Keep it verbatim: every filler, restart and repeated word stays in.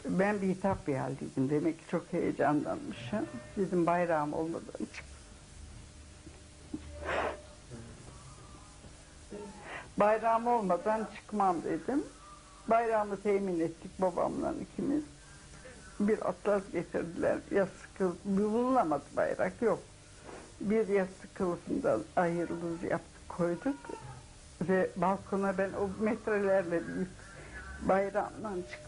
Ben bir hitap bir haldeydim. Demek ki çok heyecanlanmışım. Dedim bayrağım olmadan çık. Bayrağım olmadan çıkmam dedim. Bayrağımı temin ettik babamla ikimiz. Bir atlas getirdiler. Yastık kılıf, bulunamadı bayrak yok. Bir yastık kılıfından ayrılız yaptık, koyduk. Ve balkona ben o metrelerle büyük bayrağımla çıktım.